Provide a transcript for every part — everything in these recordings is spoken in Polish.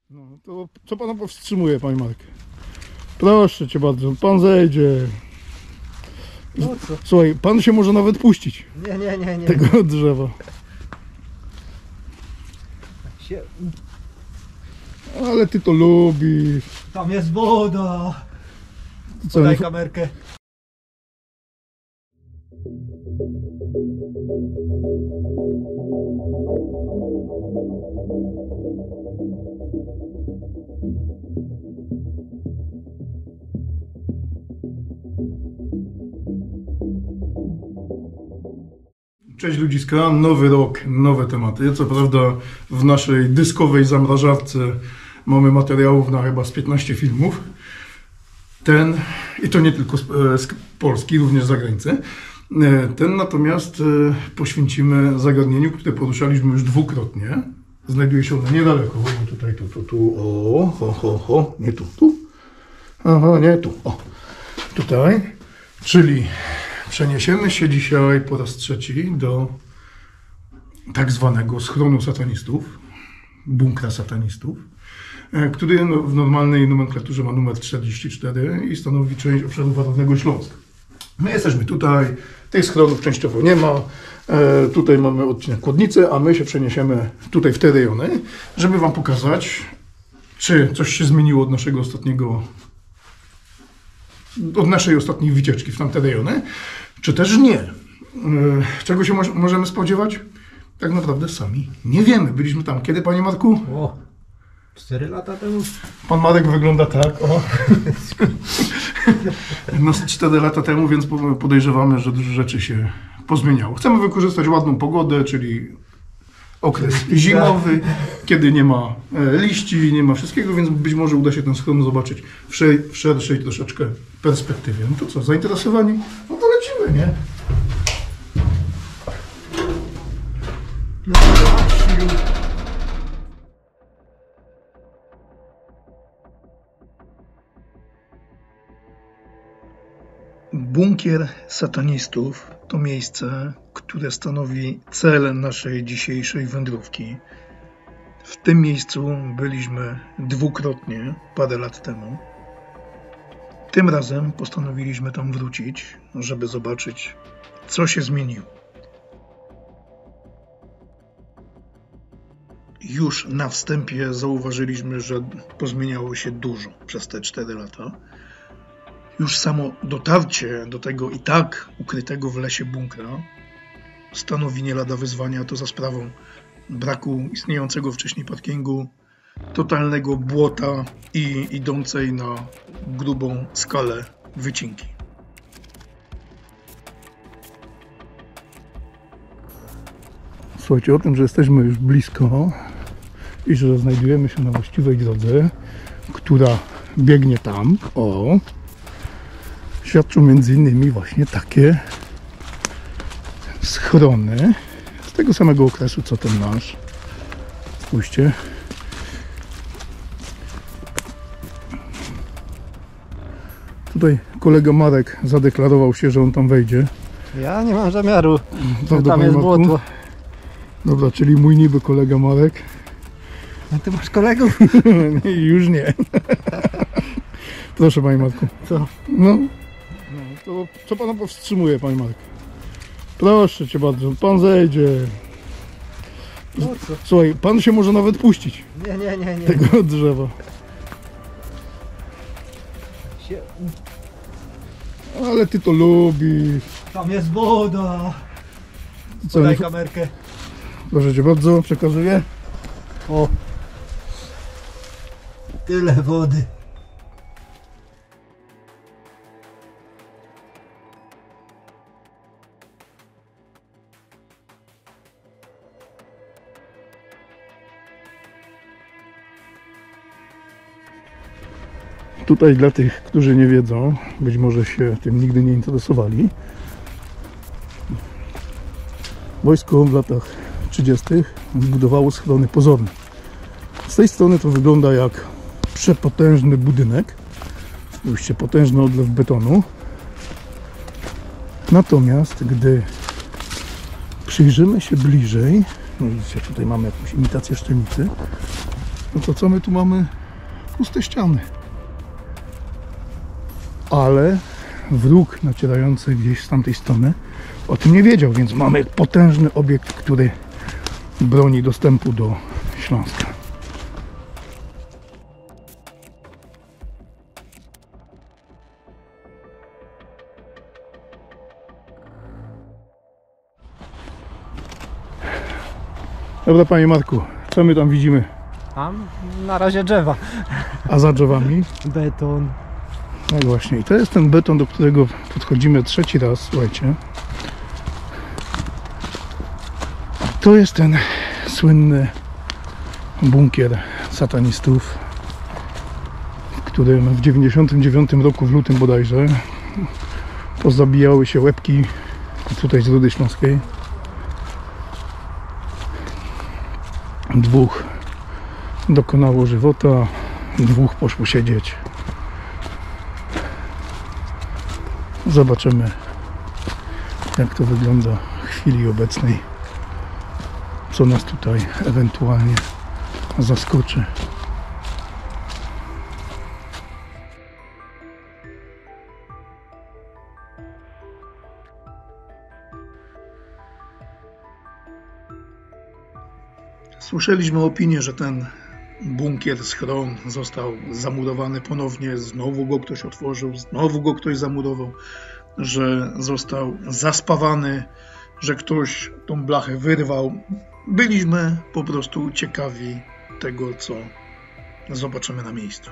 No to co pana powstrzymuje, panie Marek? Proszę cię bardzo, pan zejdzie. No co? Słuchaj, pan się może nawet puścić Nie. tego drzewa. Się... Ale ty to lubisz. Tam jest woda. Co, Daj kamerkę. Cześć ludziska, nowy rok, nowe tematy. Co prawda w naszej dyskowej zamrażarce mamy materiałów na chyba z 15 filmów. I to nie tylko z Polski, również z zagranicy. Ten natomiast poświęcimy zagadnieniu, które poruszaliśmy już dwukrotnie. Znajduje się ono niedaleko, bo tutaj, nie tu. Aha, nie tu, tutaj. Czyli przeniesiemy się dzisiaj po raz trzeci do tak zwanego schronu satanistów, bunkra satanistów, który w normalnej nomenklaturze ma numer 44 i stanowi część obszaru warownego Śląska. My jesteśmy tutaj, tych schronów częściowo nie ma, tutaj mamy odcinek Kłodnicy, a my się przeniesiemy tutaj w te rejony, żeby wam pokazać, czy coś się zmieniło od naszej ostatniej wycieczki w tamte rejony, czy też nie. Czego się możemy spodziewać? Tak naprawdę sami nie wiemy. Byliśmy tam kiedy, panie Marku? 4 lata temu. Pan Marek wygląda tak, No 4 lata temu, więc podejrzewamy, że dużo rzeczy się pozmieniało. Chcemy wykorzystać ładną pogodę, czyli okres zimowy, kiedy nie ma liści, nie ma wszystkiego, więc być może uda się ten schron zobaczyć w szerszej troszeczkę perspektywie. No to co, zainteresowani? No to lecimy, nie? Bunkier satanistów to miejsce, które stanowi cel naszej dzisiejszej wędrówki. W tym miejscu byliśmy dwukrotnie parę lat temu. Tym razem postanowiliśmy tam wrócić, żeby zobaczyć, co się zmieniło. Już na wstępie zauważyliśmy, że pozmieniało się dużo przez te 4 lata. Już samo dotarcie do tego i tak ukrytego w lesie bunkra stanowi nie lada wyzwania, to za sprawą braku istniejącego wcześniej parkingu, totalnego błota i idącej na grubą skalę wycinki. Słuchajcie, o tym, że jesteśmy już blisko i że znajdujemy się na właściwej drodze, która biegnie tam, świadczą między innymi właśnie takie schrony z tego samego okresu, co ten nasz. Spójrzcie. Tutaj kolega Marek zadeklarował się, że on tam wejdzie. Ja nie mam zamiaru, Prawda, tam jest błotło. Dobra, czyli mój niby kolega Marek. A ty masz kolegów? Już nie. Proszę, panie Marku. Co? No, to co pana powstrzymuje, panie Marek? Proszę cię bardzo, pan zejdzie. No co? Słuchaj, pan się może nawet puścić Nie. tego drzewa. Się... Ale ty to lubisz. Tam jest woda. Co, Daj kamerkę. proszę cię bardzo, przekazuję. Tyle wody. Tutaj dla tych, którzy nie wiedzą, być może się tym nigdy nie interesowali, wojsko w latach 30. zbudowało schrony pozorne. Z tej strony to wygląda jak przepotężny budynek. Spójrzcie, potężny odlew betonu. Natomiast gdy przyjrzymy się bliżej, no widzicie, tutaj mamy jakąś imitację szczelnicy, No to co my tu mamy? Puste ściany. Ale wróg nacierający gdzieś z tamtej strony o tym nie wiedział, więc mamy potężny obiekt, który broni dostępu do Śląska. Dobra, panie Marku, co my tam widzimy? Tam na razie drzewa. A za drzewami? Beton. No właśnie, i to jest ten beton, do którego podchodzimy trzeci raz, słuchajcie. To jest ten słynny bunkier satanistów, w którym w 99 roku, w lutym bodajże, pozabijały się łebki tutaj z Rudy Śląskiej. 2 dokonało żywota, 2 poszło siedzieć. Zobaczymy, jak to wygląda w chwili obecnej, co nas tutaj ewentualnie zaskoczy. Słyszeliśmy opinię, że ten bunkier, schron został zamurowany ponownie, znowu go ktoś otworzył, znowu go ktoś zamurował, że został zaspawany, że ktoś tą blachę wyrwał. Byliśmy po prostu ciekawi tego, co zobaczymy na miejscu.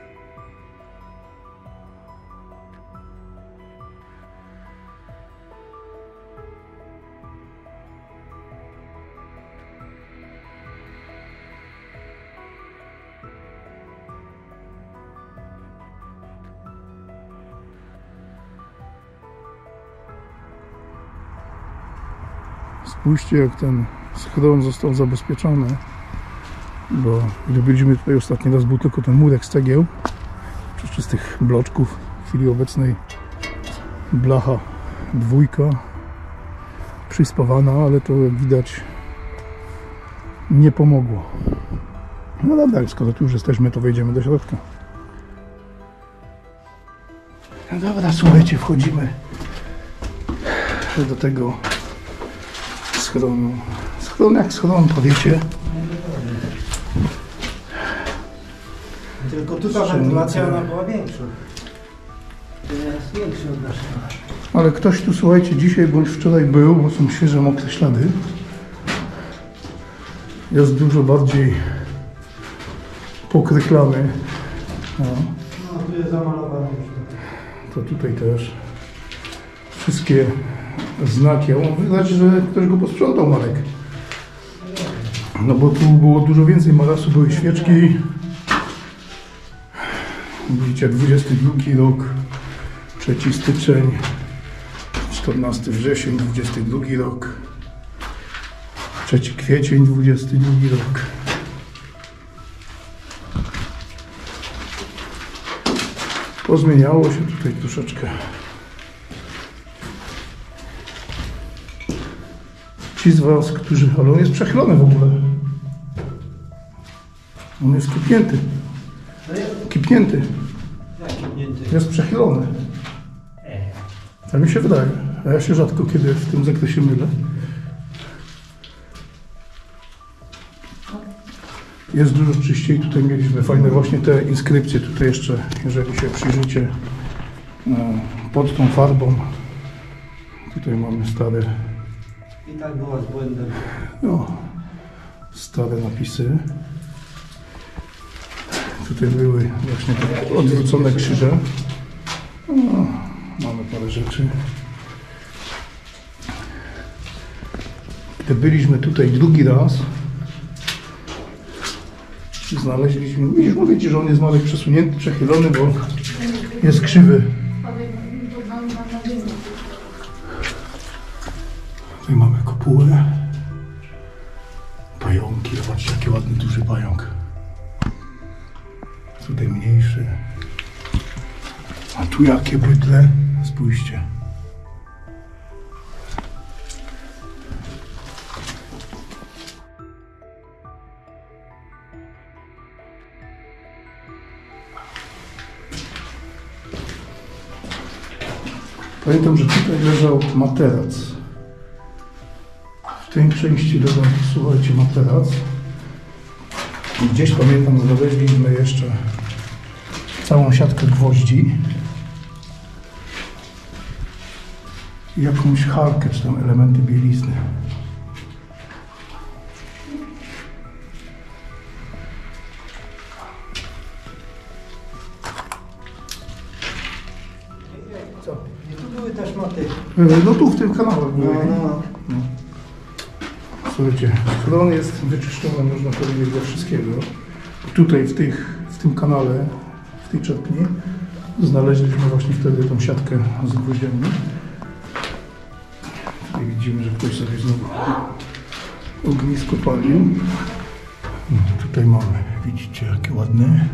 Spójrzcie, jak ten schron został zabezpieczony, bo gdy byliśmy tutaj ostatni raz, był tylko ten murek z cegieł, czy z tych bloczków. W chwili obecnej blacha 2 przyspawana, ale to jak widać nie pomogło. No dobra, skoro tu już jesteśmy, to wejdziemy do środka. No dobra, słuchajcie, wchodzimy do tego schronu. Schron jak schron, powiecie. Tylko tutaj wentylacja ona była większa. To jest większy od naszego. Ale ktoś tu, słuchajcie, dzisiaj bądź wczoraj był, bo są świeże, mokre ślady. Jest dużo bardziej pokryklany. No, tu jest zamalowane. to tutaj też. Wszystkie znaki. Ja mam wydać, że ktoś go posprzątał, Marek. No bo tu było dużo więcej marasu, były świeczki. Widzicie, 22 rok, 3 styczeń, 14 wrzesień, 22 rok, 3 kwiecień, 22 rok. Pozmieniało się tutaj troszeczkę. Ci z was, którzy... Ale on jest przechylony w ogóle. On jest kipnięty. Kipnięty. Jest przechylony. Tak mi się wydaje. A ja się rzadko kiedy w tym zakresie mylę. Jest dużo czyściej. Tutaj mieliśmy fajne właśnie te inskrypcje. Tutaj jeszcze, jeżeli się przyjrzycie pod tą farbą. Tutaj mamy stare... I tak była z błędem. No, stare napisy. Tutaj były właśnie te odwrócone krzyże. No, mamy parę rzeczy. Gdy byliśmy tutaj drugi raz, znaleźliśmy, widzisz, mówię ci, że on jest Marek przesunięty, przechylony, bo jest krzywy. Tutaj mamy kopułę. Pająki, zobaczcie, jaki ładny, duży pająk. Tutaj mniejszy. A tu jakie bydle. Spójrzcie. Pamiętam, że tutaj leżał materac. W tej części leżał, słuchajcie, materac. I gdzieś, pamiętam, znaleźliśmy jeszcze całą siatkę gwoździ. I jakąś harkę, czy tam elementy bielizny. Co? I tu były też motywy. No tu w tym kanale były. No. Słuchajcie, schron jest wyczyszczony, można powiedzieć, ze wszystkiego. Tutaj w tym kanale, w tej czerpni, znaleźliśmy właśnie wtedy tą siatkę z gwoździami. Tutaj widzimy, że ktoś sobie znowu ognisko palił. No, tutaj mamy, widzicie, jakie ładne.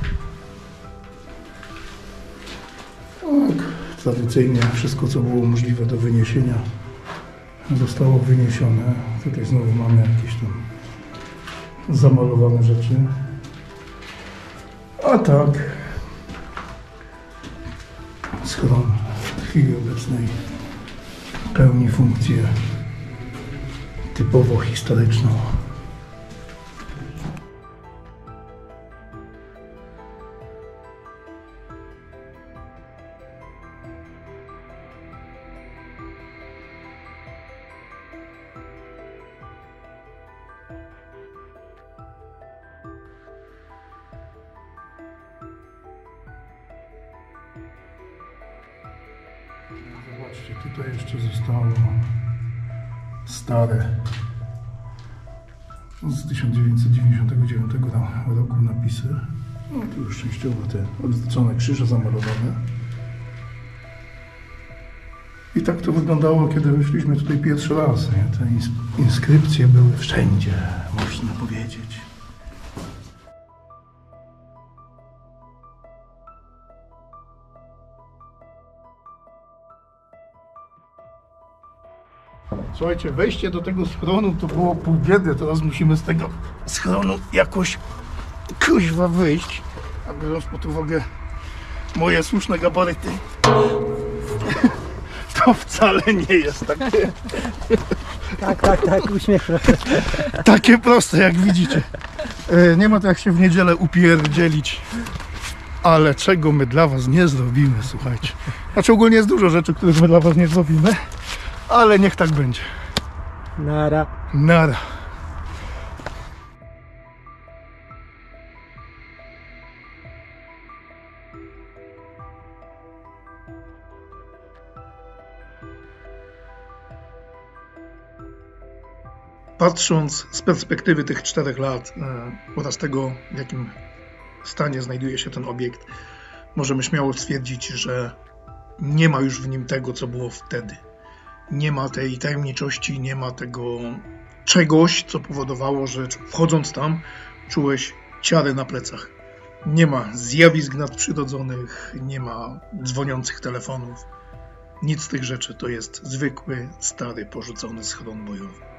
Tak, tradycyjnie wszystko, co było możliwe do wyniesienia, zostało wyniesione. Tutaj znowu mamy jakieś tam zamalowane rzeczy. A tak, schron w chwili obecnej pełni funkcję typowo historyczną. Zobaczcie, tutaj jeszcze zostało stare z 1999 roku napisy. No tu już częściowo te odwrócone krzyże zamalowane. I tak to wyglądało, kiedy wyszliśmy tutaj pierwszy raz. Nie? Te inskrypcje były wszędzie, można powiedzieć. Słuchajcie, wejście do tego schronu to było pół biedy. Teraz musimy z tego schronu jakoś kuźwa wyjść. A biorąc pod uwagę moje słuszne gabaryty, to wcale nie jest takie, Tak, uśmiecham. takie proste, jak widzicie. Nie ma to jak się w niedzielę upierdzielić. Ale czego my dla was nie zrobimy, słuchajcie. Znaczy ogólnie jest dużo rzeczy, których my dla was nie zrobimy. Ale niech tak będzie. Nara. Nara. Patrząc z perspektywy tych 4 lat oraz tego, w jakim stanie znajduje się ten obiekt, możemy śmiało stwierdzić, że nie ma już w nim tego, co było wtedy. Nie ma tej tajemniczości, nie ma tego czegoś, co powodowało, że wchodząc tam czułeś ciarę na plecach. Nie ma zjawisk nadprzyrodzonych, nie ma dzwoniących telefonów. Nic z tych rzeczy, to jest zwykły, stary, porzucony schron bojowy.